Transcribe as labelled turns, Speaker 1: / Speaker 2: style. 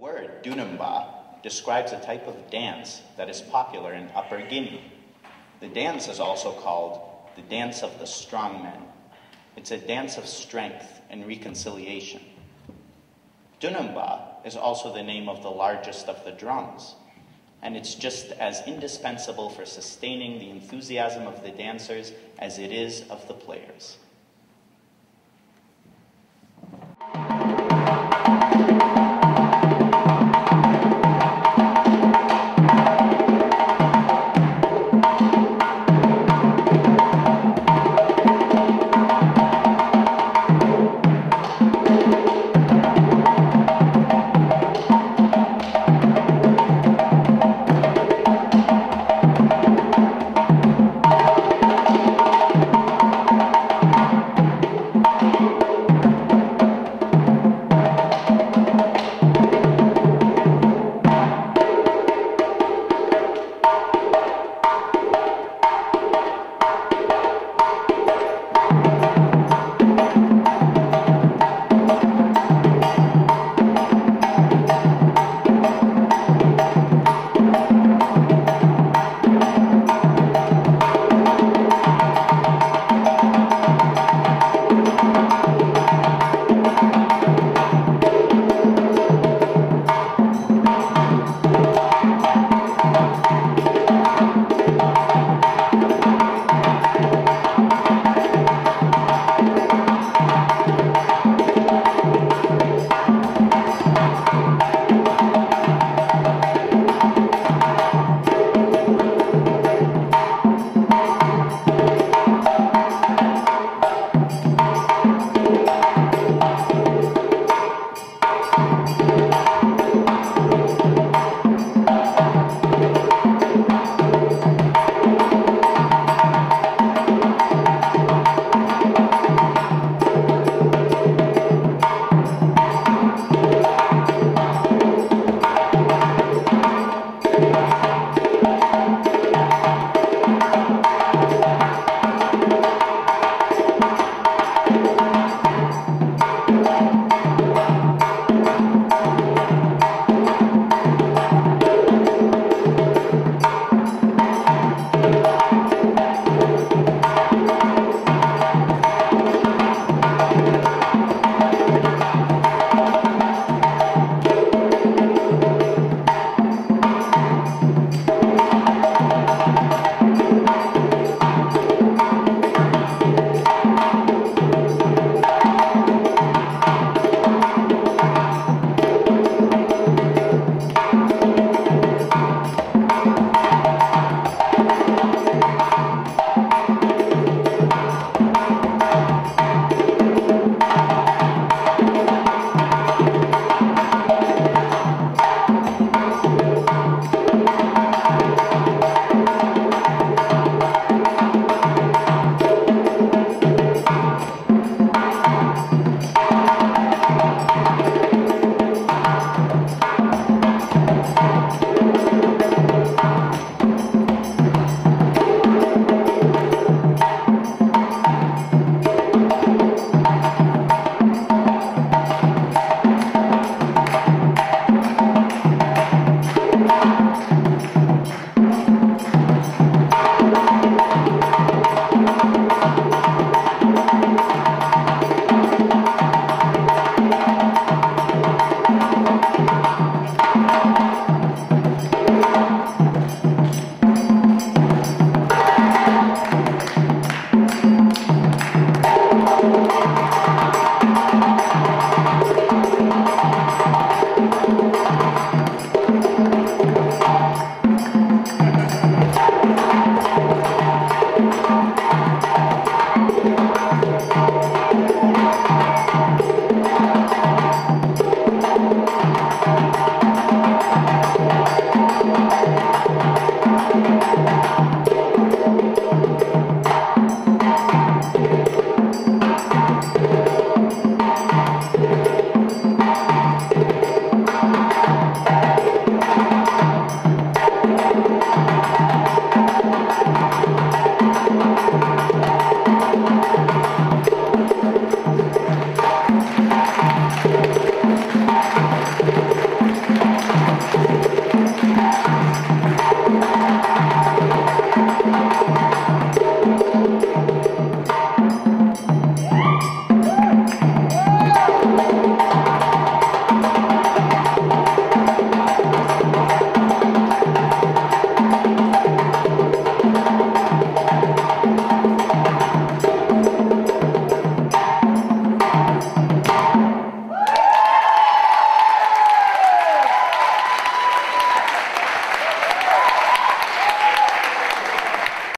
Speaker 1: word Dununba describes a type of dance that is popular in Upper Guinea. The dance is also called the dance of the strong men. It's a dance of strength and reconciliation. Dununba is also the name of the largest of the drums, and it's just as indispensable for sustaining the enthusiasm of the dancers as it is of the players.